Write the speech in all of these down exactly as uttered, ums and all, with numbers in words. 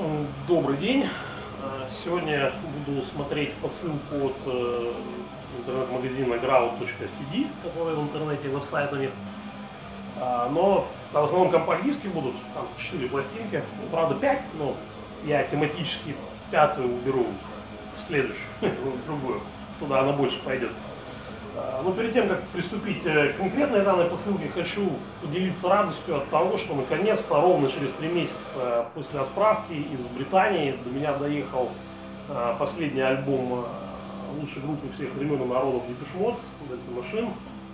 Добрый день. Сегодня я буду смотреть посылку от интернет-магазина grout точка си ди, который в интернете, веб-сайт у них. Но в основном компакт-диски будут, там четыре пластинки, ну, правда пять, но я тематически пятую уберу в следующую, в другую, туда она больше пойдет. Но перед тем, как приступить к конкретной данной посылке, хочу поделиться радостью от того, что наконец-то ровно через три месяца после отправки из Британии до меня доехал последний альбом лучшей группы всех времен и народов Depeche Mode, Dead Machine.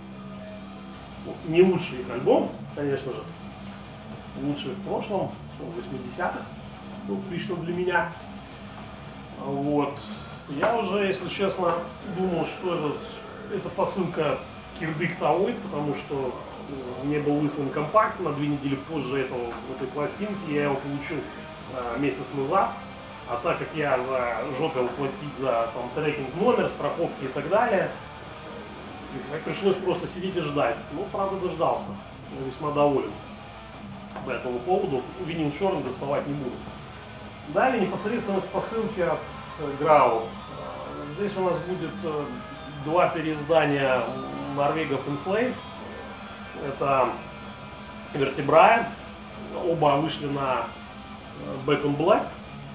Не лучший их альбом, конечно же, лучший в прошлом, в восьмидесятых, ну, лично для меня. Вот. Я уже, если честно, думал, что этот эта посылка кирдык таоид, потому что мне был выслан компакт на две недели позже этого, этой пластинки, я его получил а, месяц назад, а так как я за жопил платить за там, трекинг номер, страховки и так далее, пришлось просто сидеть и ждать. Ну, правда, дождался, я весьма доволен по этому поводу, винил черный доставать не буду. Далее непосредственно к посылке от grout. Здесь у нас будет два переиздания Норвегов Enslaved. Это Vertebrae. Оба вышли на Back in Black,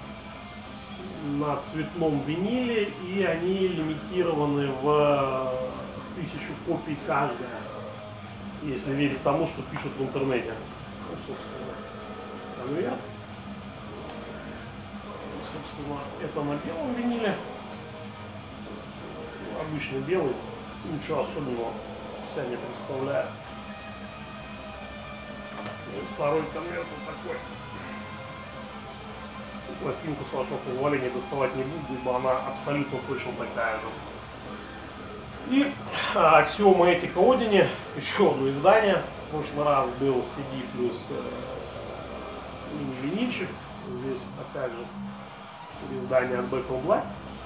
на цветном виниле, и они лимитированы в тысячу копий каждая, если верить тому, что пишут в интернете. Ну, собственно, конверт. Собственно, это на белом виниле. Обычный белый, ничего особенного себя не представляет. И второй конверт вот такой. Пластинку, с вашего позволения, доставать не буду, ибо она абсолютно точно такая же. И Аксиома Этика Одини, еще одно издание. В прошлый раз был си ди плюс э, мини-винильчик. Здесь такая же издание от Back in Black.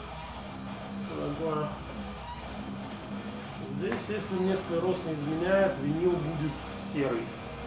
Здесь, если мне склероз не изменяет, винил будет серый.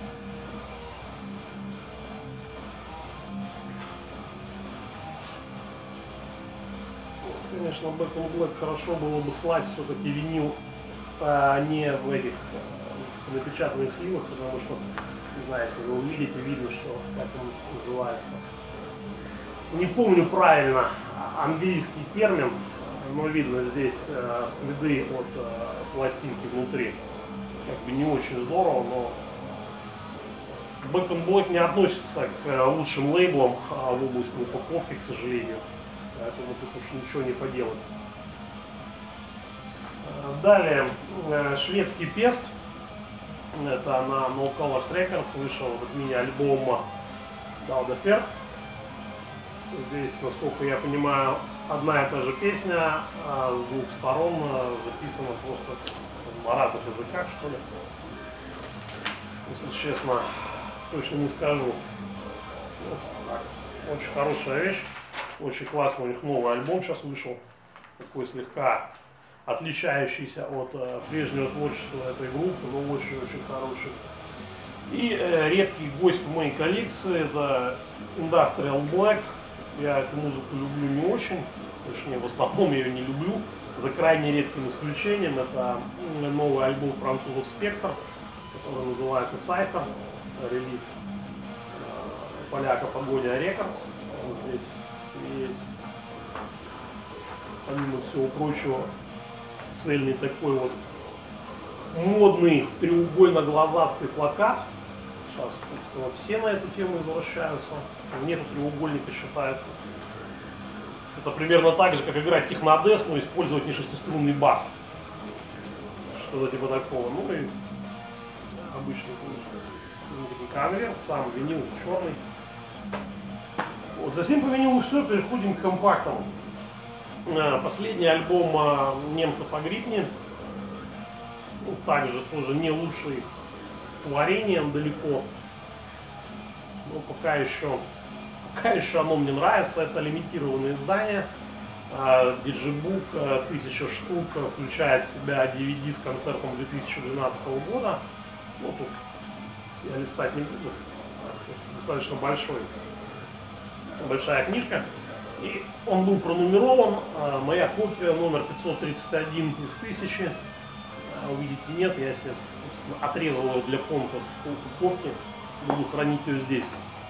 Конечно, Back in Black хорошо было бы слать все-таки винил, а не в этих в напечатанных сливах, потому что, не знаю, если вы увидите, видно, что как он называется. Не помню правильно английский термин, но видно здесь э, следы от э, пластинки внутри. Как бы не очень здорово, но Back in Black не относится к э, лучшим лейблам э, в области упаковки, к сожалению. Поэтому тут уж ничего не поделать. Э, далее э, шведский Пест. Это на No Colors Records вышел этот мини-альбом Down the Fair. Здесь, насколько я понимаю, одна и та же песня, а с двух сторон записана просто на разных языках, что ли. Если честно, точно не скажу. Вот, очень хорошая вещь, очень классный, у них новый альбом сейчас вышел, такой слегка отличающийся от э, прежнего творчества этой группы, но очень-очень хороший. И э, редкий гость в моей коллекции — это Industrial Black. Я эту музыку люблю не очень, точнее, в основном я ее не люблю, за крайне редким исключением. Это новый альбом французов Spectre, который называется Cypher, релиз э, поляков Agonia Records. Здесь есть, помимо всего прочего, цельный такой вот модный треугольно-глазастый плакат. Сейчас, собственно, все на эту тему возвращаются. Нету треугольника, считается. Это примерно так же, как играть технодес, но использовать не шестиструнный бас. Что-то типа такого. Ну и обычный, конечно, конверт, сам винил черный. Вот, затем по винилу все, переходим к компактам. Последний альбом немцев Агрипни. Ну, также тоже не лучший творением далеко. Но пока еще, пока еще оно мне нравится. Это лимитированное издание. Диджибук, тысяча штук, включает в себя ди ви ди с концертом две тысячи двенадцатого года. Ну, тут я листать не буду, достаточно большой. большая книжка. И он был пронумерован. Моя копия номер пятьсот тридцать один из тысячи. Увидите, нет, я себе отрезал ее для понта с упаковки. Буду хранить ее здесь.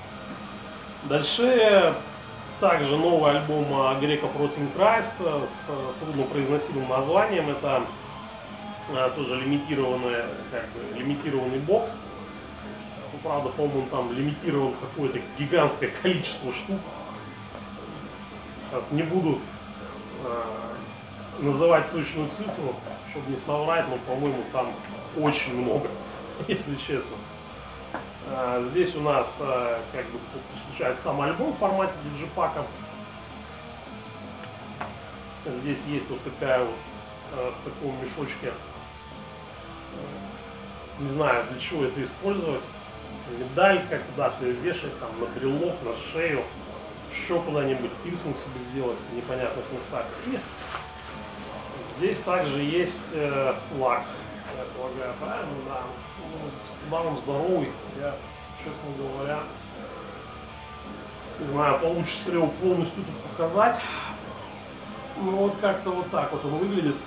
Дальше также новый альбом греков Rotting Christ с труднопроизносимым названием. Это тоже лимитированный, как бы, лимитированный бокс. Ну, правда, по-моему, там лимитирован какое-то гигантское количество штук. Сейчас не буду э, называть точную цифру, чтобы не соврать, но, по-моему, там очень много, если честно. Э, здесь у нас э, как бы получается сам альбом в формате диджипака. Здесь есть вот такая вот э, в таком мешочке. Не знаю, для чего это использовать. Медалька, куда-то вешать, там, на брелок, на шею, еще куда-нибудь пирсинг себе сделать в непонятных местах. И здесь также есть э, флаг, я полагаю, правильно, да. Ну, куда он здоровый, я, честно говоря, не знаю, получится ли его полностью тут показать. Ну вот как-то вот так вот он выглядит.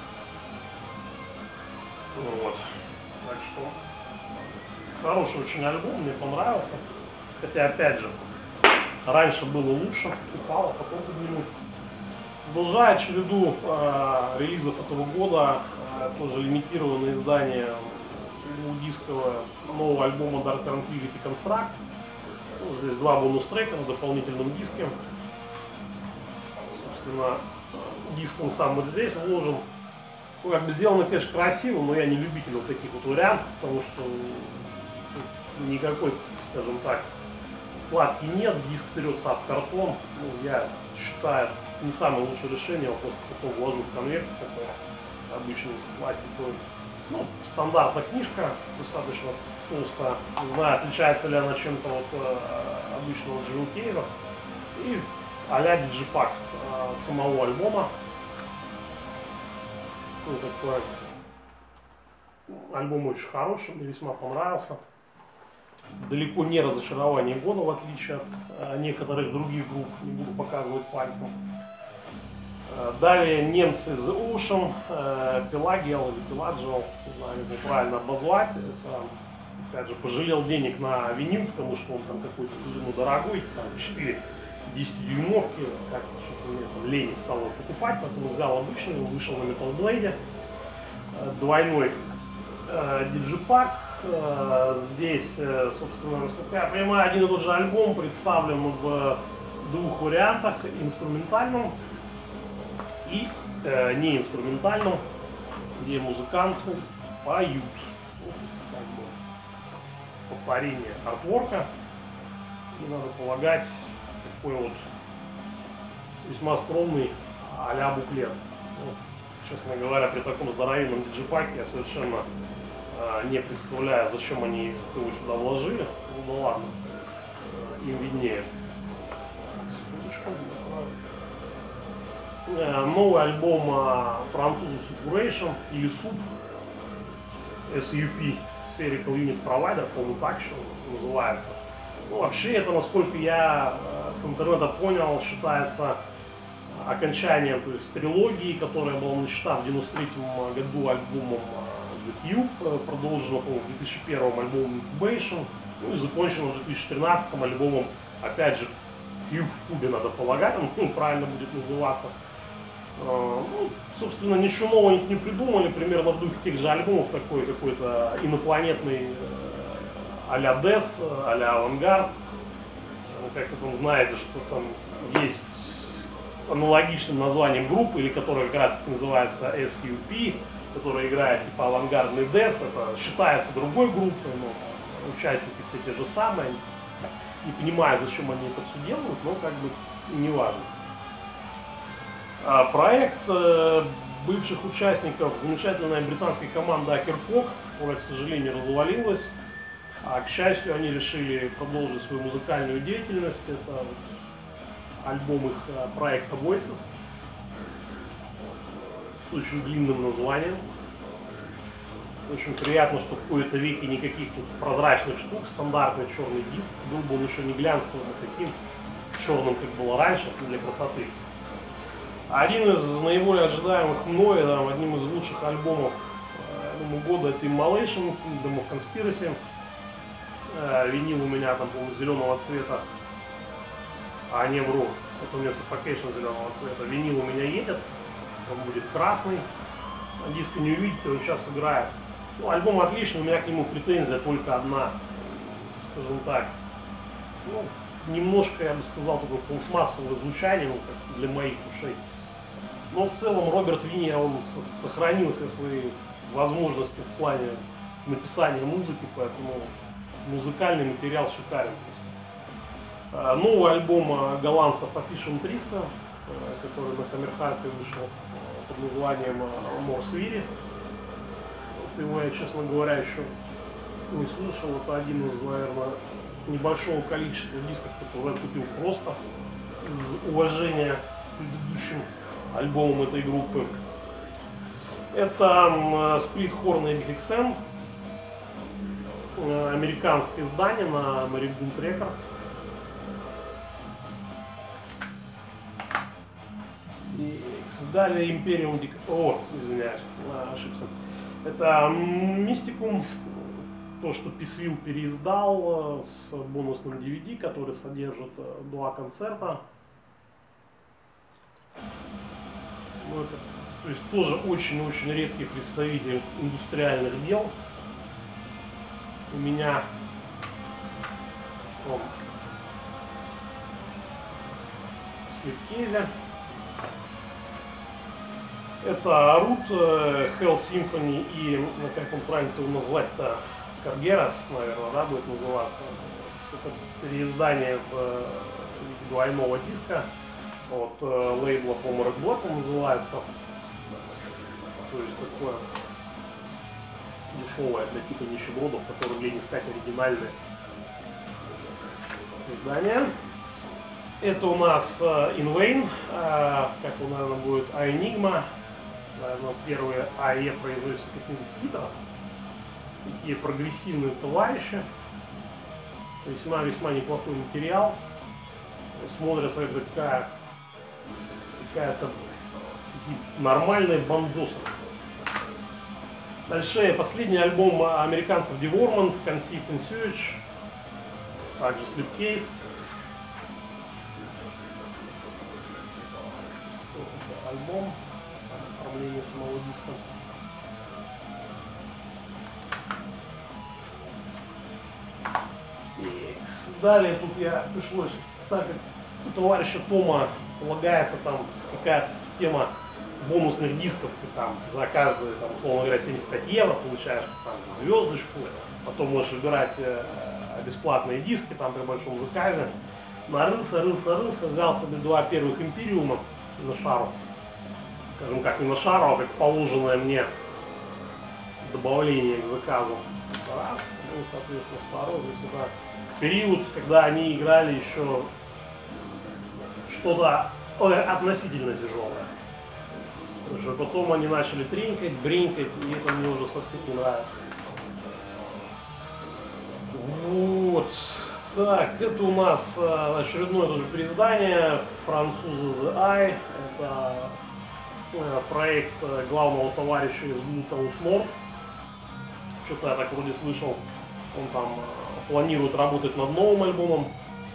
Вот. Так что хороший очень альбом, мне понравился. Хотя, опять же, раньше было лучше, упало, потом поднимут. Продолжая череду э, релизов этого года, э, тоже лимитированное издание дискового нового альбома Dark Tranquillity Construct. Ну, здесь два бонус-трека на дополнительном диске. Собственно, диск он сам вот здесь вложен. Ну, как бы сделано, конечно, красиво, но я не любитель вот таких вот вариантов, потому что никакой, скажем так, вкладки нет, диск трется об картон. Ну, я считаю, не самое лучшее решение, я просто потом вложу в конверт такой обычный пластиковый. Ну, стандартная книжка, достаточно толстая. Не знаю, отличается ли она чем-то от э, обычного джевел-кейза. И а-ля диджипак э, самого альбома. Ну, такой альбом очень хороший, мне весьма понравился. Далеко не разочарование года, в отличие от э, некоторых других групп, не буду показывать пальцем. Э, далее немцы The Ocean, э, Pelagial или Pelagial, не знаю, как его правильно обозвать. Это, опять же, пожалел денег на винил, потому что он там какой-то безумно дорогой, там четыре десятидюймовки, как что-то мне там лень стало покупать, поэтому взял обычный, вышел на Metal Blade, э, двойной э, диджипак. Здесь, собственно, насколько я понимаю, один и тот же альбом представлен в двух вариантах: инструментальном и э, неинструментальном, где музыканты поют. Ну, как бы повторение артворка. И надо полагать, такой вот весьма скромный а-ля буклет. Ну, честно говоря, при таком здоровенном диджипаке я совершенно не представляю, зачем они его сюда вложили. Ну, ну ладно, им виднее. Новый альбом французов Suppuration или Суп, эс ю пи, Spherical Unit Provider, по-моему, так что называется. Ну, вообще это, насколько я с интернета понял, считается окончанием, то есть трилогии, которая была начата в девяносто третьем году альбомом The Cube, продолжена, по-моему, в две тысячи первом альбомом Incubation, ну и закончена в две тысячи тринадцатом альбомом, опять же, Cube в кубе, надо полагать, он ну, правильно будет называться. Ну, собственно, ничего нового не придумали, примерно в духе тех же альбомов, такой какой-то инопланетный а-ля Death, а-ля Авангард. Как вы знаете, что там есть аналогичным названием группы, или которая как раз называется эс ю пи, которая играет типа авангардный Death, это считается другой группой, но участники все те же самые. Не понимаю, зачем они это все делают, но как бы не важно. А проект э, бывших участников замечательная британская команда Акеркок, которая, к сожалению, развалилась. А к счастью, они решили продолжить свою музыкальную деятельность. Это альбом их проекта Voices с очень длинным названием. Очень приятно, что в кои-то веки никаких тут прозрачных штук, стандартный черный диск, был бы он еще не глянцевым, а таким черным, как было раньше, для красоты. Один из наиболее ожидаемых мной, да, одним из лучших альбомов э, думаю, года, это Immolation, Kingdom of Conspiracy. Э, винил у меня там, по-моему, зеленого цвета, а не вру, это у меня Suffocation зеленого цвета. Винил у меня едет, он будет красный. На диске не увидите, он сейчас играет. Ну, альбом отличный, у меня к нему претензия только одна, скажем так. Ну, немножко, я бы сказал, такое пластмассовое звучание, ну, как для моих ушей. Но в целом Роберт Винни, он сохранил все свои возможности в плане написания музыки, поэтому музыкальный материал шикарен. А, новый альбом голландцев Officium триста, который на Хаммерхарте вышел под названием Морсвири. Его я, честно говоря, еще не слышал. Это один из, наверное, небольшого количества дисков, которые я купил просто из уважения к предыдущим альбомам этой группы. Это Split Horn и Big X M, американское издание на Marigold Records. И далее Imperium Dic... О, извиняюсь, ошибся. Это Mysticum, то, что Peaceville переиздал с бонусным ди ви ди, который содержит два концерта. Ну, это, то есть тоже очень-очень редкий представитель индустриальных дел. У меня он в слепкейзе. Это Root, Hell Symphony и, ну, как он правильно его назвать-то, Cargeras, наверное, да, будет называться. Это переиздание в двойного диска от лейбла Homework Block он называется. То есть такое дешевое для типа нищебродов, которые лень искать оригинальные издания. Это у нас In Vain, как он, наверное, будет Enigma. Наверное, первые АЭ производятся каких-нибудь Питера. Такие прогрессивные товарищи. Весьма-весьма неплохой материал. Смотрится как такая какая-то нормальная бандоса. Дальше последний альбом американцев Devorment, Conceived in Sewage. Также Slipcase. Альбом, оформление самого диска. И далее тут я пришлось, так как у товарища Тома полагается там какая-то система бонусных дисков, ты там за каждую, там, условно говоря, семьдесят пять евро получаешь там звездочку, потом можешь выбирать э, бесплатные диски там при большом заказе. Нарылся, рылся, рылся, взял себе два первых Империума на шару. Скажем, как не на шару, а как положенное мне добавление к заказу. Раз, ну, соответственно, второй. То есть это период, когда они играли еще что-то относительно тяжелое. Потому что потом они начали тренькать, бренькать, и это мне уже совсем не нравится. Вот. Так, это у нас очередное тоже переиздание француза The Eye. Это проект главного товарища из Bluetooth Nord. Что-то я так вроде слышал, он там планирует работать над новым альбомом.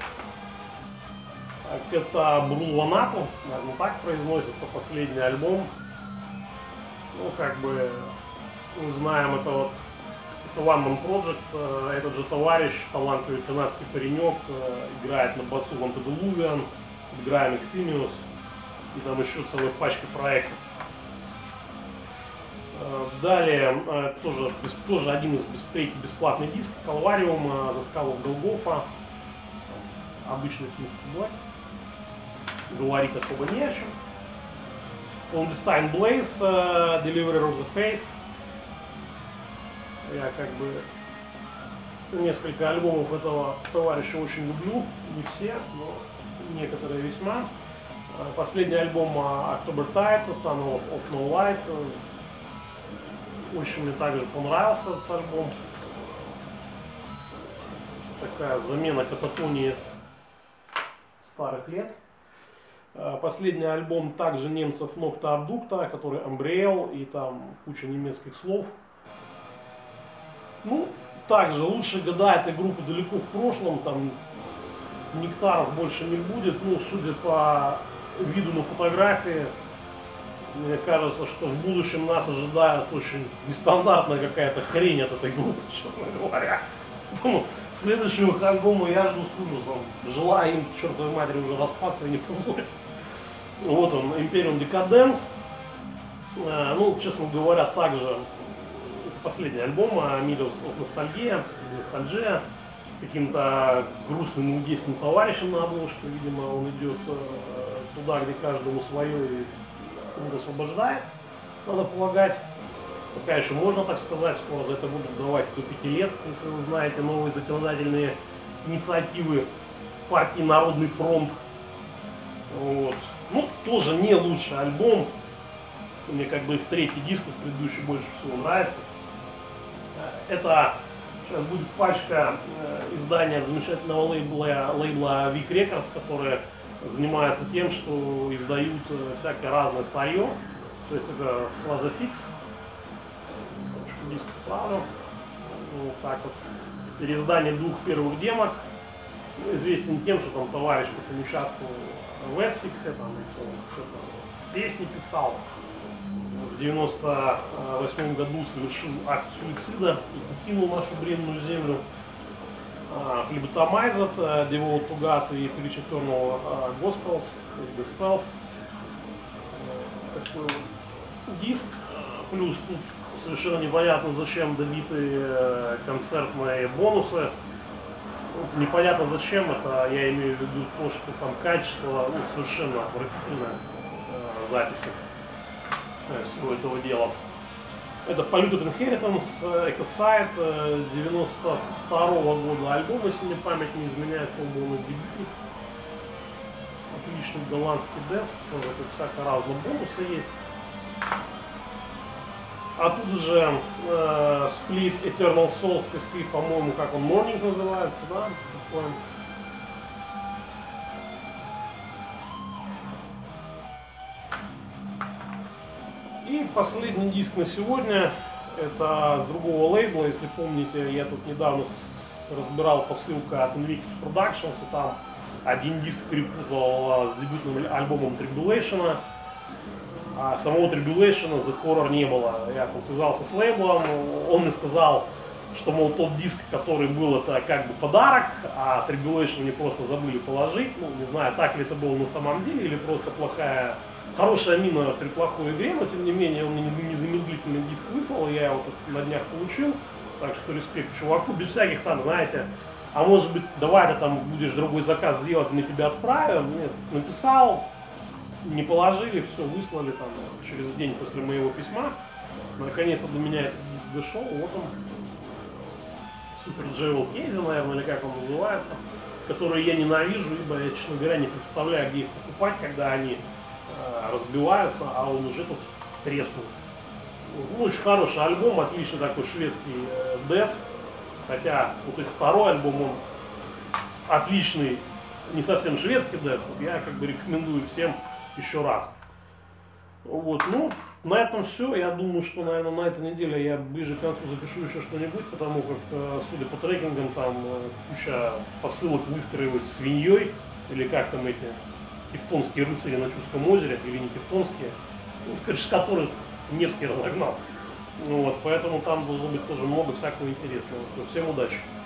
Так, это Blue Vanato, наверное, так произносится последний альбом. Ну, как бы, мы знаем, это вот это One Man Project, этот же товарищ, талантливый канадский паренек, играет на басу в Antediluvian, играет Eximius. И там еще целая пачка проектов. Далее тоже, тоже один из третий бесплатный диск Calvarium, The Skull of Golgotha. Обычный финский блэк. Говорить особо не о чем. Clandestine Blaze, Deliverer of the Face. Я как бы несколько альбомов этого товарища очень люблю. Не все, но некоторые весьма. Последний альбом October Tide, Tunnel of No Light. Очень мне также понравился этот альбом. Такая замена кататонии старых лет. Последний альбом также немцев Nocta Abducta, который Umbriel, и там куча немецких слов. Ну, также лучшие года этой группы далеко в прошлом, там нектаров больше не будет. Ну, судя по виду на фотографии, мне кажется, что в будущем нас ожидает очень нестандартная какая-то хрень от этой группы, честно говоря. Поэтому следующего альбома я жду с ужасом. Желаю им, к чертовой матери, уже распаться и не позориться. Вот он, Imperium Decadence. Ну, честно говоря, также это последний альбом Middles of Nostalgia, Nostalgia, с каким-то грустным иудейским товарищем на обложке. Видимо, он идет туда, где каждому свое и он освобождает, надо полагать. Пока еще можно так сказать, скоро за это будут давать до пяти лет, если вы знаете новые законодательные инициативы партии Народный фронт. Вот. Ну, тоже не лучший альбом. Мне как бы их третий диск, предыдущий больше всего нравится. Это сейчас будет пачка издания от замечательного лейбла, лейбла Vic Records, которые занимаются тем, что издают всякое разное старье. То есть это Slazafix. Диск вправо. Вот так вот. Переиздание двух первых демок. Известен тем, что там товарищ потом участвовал в Эсфиксе, там что-то песни писал. В девяносто восьмом году совершил акт суицида и покинул нашу бренную землю. Phlebotomized, Devoted to God и Preach Eternal Gospels, Gospels. Такой вот диск. Плюс тут совершенно непонятно, зачем добиты концертные бонусы. Ну, непонятно зачем это, я имею в виду то, что там качество ну, совершенно отвратительное э, записи э, всего этого дела. Это Polluted Inheritance, Ecocide, э, девяносто второго года альбом, если мне память не изменяет, по-моему, дебютник. Отличный голландский дес, тоже тут всяко разные бонусы есть. А тут же э, Split Eternal Solstice и, по-моему, как он, Morning называется, да? Такой. И последний диск на сегодня, это с другого лейбла, если помните, я тут недавно разбирал посылку от Invictus Productions, и там один диск перепутал с дебютным альбомом Tribulation. А самого Tribulation, The Horror не было. Я там связался с лейблом, он мне сказал, что, мол, тот диск, который был, это как бы подарок, а Tribulation мне просто забыли положить. Ну, не знаю, так ли это было на самом деле, или просто плохая, хорошая мина при плохой игре, но тем не менее он мне незамедлительный диск выслал, я его на днях получил. Так что респект чуваку, без всяких там, знаете, а может быть, давай ты там будешь другой заказ сделать, мы тебя отправим. Нет, написал. Не положили, все, выслали там через день после моего письма. Наконец-то до меня этот диск дошел. Вот он. Super Jewel Case, наверное, или как он называется. Который я ненавижу, ибо я, честно говоря, не представляю, где их покупать, когда они э, разбиваются, а он уже тут треснул. Ну, очень хороший альбом, отличный такой шведский э, дес. Хотя вот их второй альбом, он отличный, не совсем шведский дес. Я как бы рекомендую всем еще раз. Вот, ну, на этом все. Я думаю, что, наверное, на этой неделе я ближе к концу запишу еще что-нибудь, потому как, судя по трекингам, там куча посылок выстроилась свиньей, или как там эти тевтонские рыцари на Чудском озере, или не тевтонские, ну, скажем, с которых Невский разогнал. Вот, поэтому там должно быть тоже много всякого интересного. Все, всем удачи!